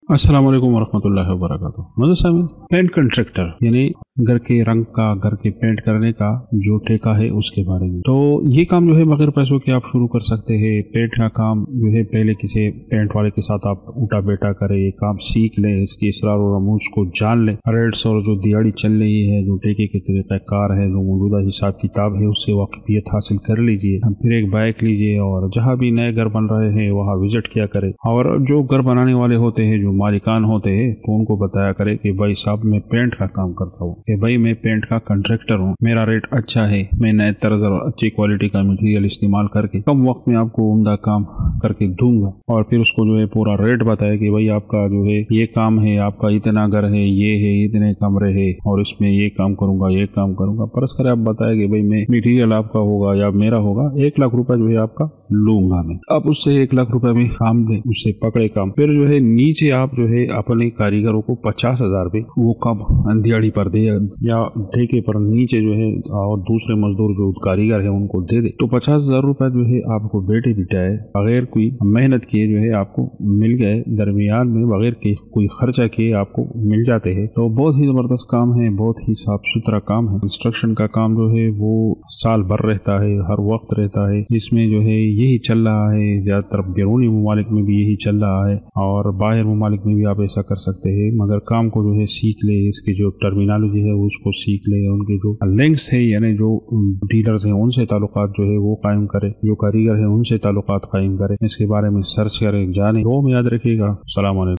السلام علیکم ورحمۃ اللہ وبرکاتہ۔ مزید سامعین، پینٹ کنٹریکٹر یعنی گھر کے رنگ کا، گھر کے پینٹ کرنے کا جو ٹھیکہ ہے اس کے بارے میں، تو یہ کام جو ہے بغیر پیسوں کے آپ شروع کر سکتے ہیں۔ پینٹ کا کام جو ہے پہلے کسی پینٹ والے کے ساتھ آپ اٹھا بیٹھا کریں، یہ کام سیکھ لیں، اس کی اسرار و رموز کو جان لیں، ریٹس اور جو دیہڑی چل رہی ہے، جو ٹھیکے کے طریقہ کار ہے، جو موجودہ حساب کتاب ہے، اس سے واقفیت حاصل کر لیجیے۔ پھر ایک بائک لیجیے اور جہاں بھی نئے گھر بن رہے ہیں وہاں وزٹ کیا کرے، اور جو گھر بنانے والے ہوتے ہیں، جو مالکان ہوتے ہیں، تو ان کو بتایا کرے کہ بھائی صاحب میں پینٹ کا کام کرتا ہوں، کہ بھائی میں پینٹ کا کنٹریکٹر ہوں، میرا ریٹ اچھا ہے، میں نئے طرز اور اچھی کوالٹی کا مٹیریل استعمال کر کے کم وقت میں آپ کو عمدہ کام کر کے دوں گا۔ اور پھر اس کو جو ہے پورا ریٹ بتائے کہ بھائی آپ کا جو ہے یہ کام ہے، آپ کا اتنا گھر ہے، یہ ہے، اتنے کمرے ہے، اور اس میں یہ کام کروں گا، یہ کام کروں گا۔ فرض کرے آپ بتائے کہ بھائی میں مٹیریل آپ کا ہوگا یا میرا ہوگا 1,00,000 روپے جو ہے آپ کا لوں گا میں، آپ اس سے 1,00,000 روپے میں کام دیں، اس سے پکڑے کام۔ پھر جو ہے نیچے آپ جو ہے اپنے کاریگروں کو 50,000 پہ وہ کام دیہڑی پر دے یا ٹھیکے پر نیچے جو ہے، اور دوسرے مزدور جو کاریگر ہے ان کو دے دے، تو 50,000 روپے جو ہے آپ کو بیٹھے بٹھائے بغیر کوئی محنت کیے جو ہے آپ کو مل گئے، درمیان میں بغیر کوئی خرچہ کیے آپ کو مل جاتے ہیں۔ تو بہت ہی زبردست کام ہے، بہت ہی صاف ستھرا کام ہے۔ کنسٹرکشن کا کام جو ہے وہ سال بھر رہتا ہے، ہر وقت رہتا ہے، جس میں جو ہے یہی چل رہا ہے، زیادہ تر بیرونی ممالک میں بھی یہی چل رہا ہے، اور باہر ممالک میں بھی آپ ایسا کر سکتے ہیں، مگر کام کو جو ہے سیکھ لے، اس کی جو ٹرمینالوجی ہے اس کو سیکھ لے، ان کے جو لنکس ہے یعنی جو ڈیلرز ہیں ان سے تعلقات جو ہے وہ قائم کرے، جو کاریگر ہیں ان سے تعلقات قائم کرے، اس کے بارے میں سرچ کرے، جانے۔ وہ یاد رکھیے گا۔ السلام علیکم۔